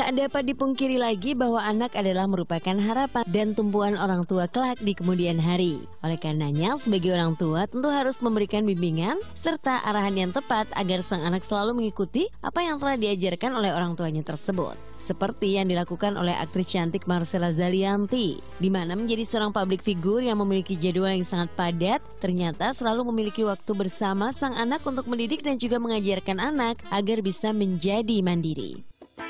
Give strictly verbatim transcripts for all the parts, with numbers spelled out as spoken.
Tak dapat dipungkiri lagi bahwa anak adalah merupakan harapan dan tumpuan orang tua kelak di kemudian hari. Oleh karenanya, sebagai orang tua tentu harus memberikan bimbingan serta arahan yang tepat agar sang anak selalu mengikuti apa yang telah diajarkan oleh orang tuanya tersebut. Seperti yang dilakukan oleh aktris cantik Marcella Zalianty, di mana menjadi seorang public figure yang memiliki jadwal yang sangat padat, ternyata selalu memiliki waktu bersama sang anak untuk mendidik dan juga mengajarkan anak agar bisa menjadi mandiri.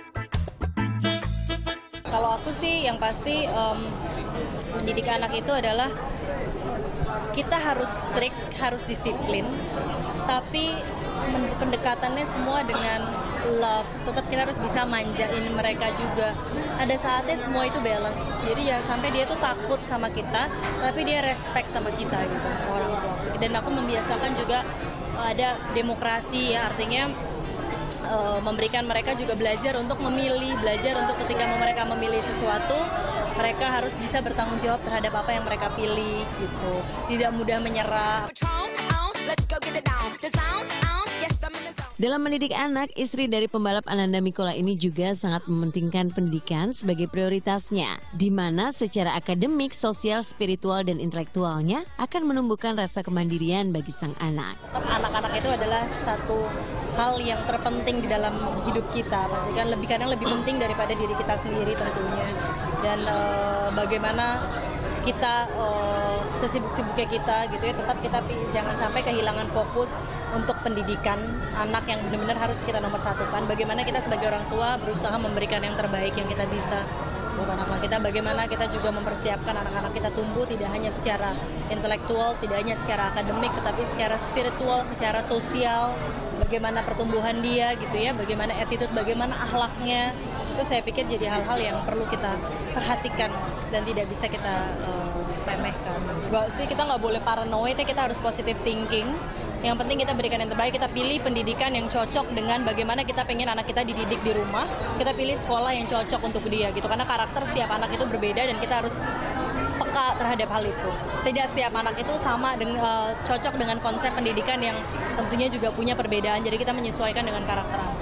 Kalau aku sih yang pasti um, mendidik anak itu adalah kita harus strict, harus disiplin, tapi pendekatannya semua dengan love. Tetap kita harus bisa manjain mereka juga. Ada saatnya semua itu balance. Jadi ya sampai dia tuh takut sama kita, tapi dia respect sama kita gitu, orang tua. Dan aku membiasakan juga ada demokrasi ya, artinya Uh, memberikan mereka juga belajar untuk memilih, belajar untuk ketika mereka memilih sesuatu, mereka harus bisa bertanggung jawab terhadap apa yang mereka pilih gitu. Tidak mudah menyerah. Dalam mendidik anak, istri dari pembalap Ananda Mikola ini juga sangat mementingkan pendidikan sebagai prioritasnya, di mana secara akademik, sosial, spiritual, dan intelektualnya akan menumbuhkan rasa kemandirian bagi sang anak. Anak-anak itu adalah satu hal yang terpenting di dalam hidup kita, pasti kan lebih kadang lebih penting daripada diri kita sendiri tentunya. Dan uh, bagaimana kita uh, sesibuk-sibuknya kita gitu ya, tetap kita jangan sampai kehilangan fokus untuk pendidikan anak yang benar-benar harus kita nomor satukan. Bagaimana kita sebagai orang tua berusaha memberikan yang terbaik yang kita bisa buat anak-anak kita, bagaimana kita juga mempersiapkan anak-anak kita tumbuh tidak hanya secara intelektual, tidak hanya secara akademik, tetapi secara spiritual, secara sosial, bagaimana pertumbuhan dia gitu ya, bagaimana attitude, bagaimana akhlaknya. Itu saya pikir jadi hal-hal yang perlu kita perhatikan dan tidak bisa kita uh, remehkan. Enggak sih, kita nggak boleh paranoid ya, kita harus positive thinking. Yang penting kita berikan yang terbaik, kita pilih pendidikan yang cocok dengan bagaimana kita pengen anak kita dididik di rumah. Kita pilih sekolah yang cocok untuk dia gitu, karena karakter setiap anak itu berbeda dan kita harus peka terhadap hal itu. Tidak setiap anak itu sama dengan uh, cocok dengan konsep pendidikan yang tentunya juga punya perbedaan. Jadi kita menyesuaikan dengan karakter anak.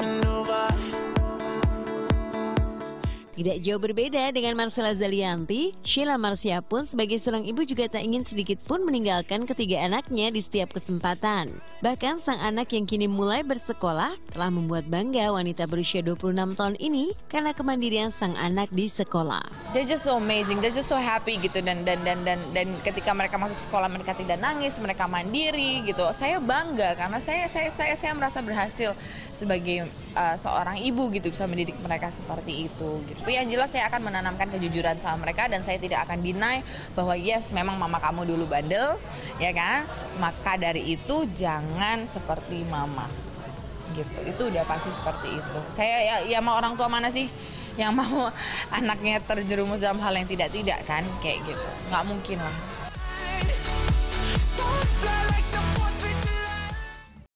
Tidak jauh berbeda dengan Marcella Zalianty, Sheila Marcia pun sebagai seorang ibu juga tak ingin sedikit pun meninggalkan ketiga anaknya di setiap kesempatan. Bahkan sang anak yang kini mulai bersekolah telah membuat bangga wanita berusia dua puluh enam tahun ini karena kemandirian sang anak di sekolah. They're just so amazing, they're just so happy gitu, dan dan dan dan dan ketika mereka masuk sekolah mereka tidak nangis, mereka mandiri gitu. Saya bangga karena saya saya saya saya merasa berhasil sebagai uh, seorang ibu gitu, bisa mendidik mereka seperti itu gitu. Tapi yang jelas saya akan menanamkan kejujuran sama mereka dan saya tidak akan deny bahwa yes, memang mama kamu dulu bandel, ya kan? Maka dari itu jangan seperti mama. Gitu. Itu udah pasti seperti itu. Saya ya, ya mau orang tua mana sih yang mau anaknya terjerumus dalam hal yang tidak-tidak kan, kayak gitu. Nggak mungkin lah.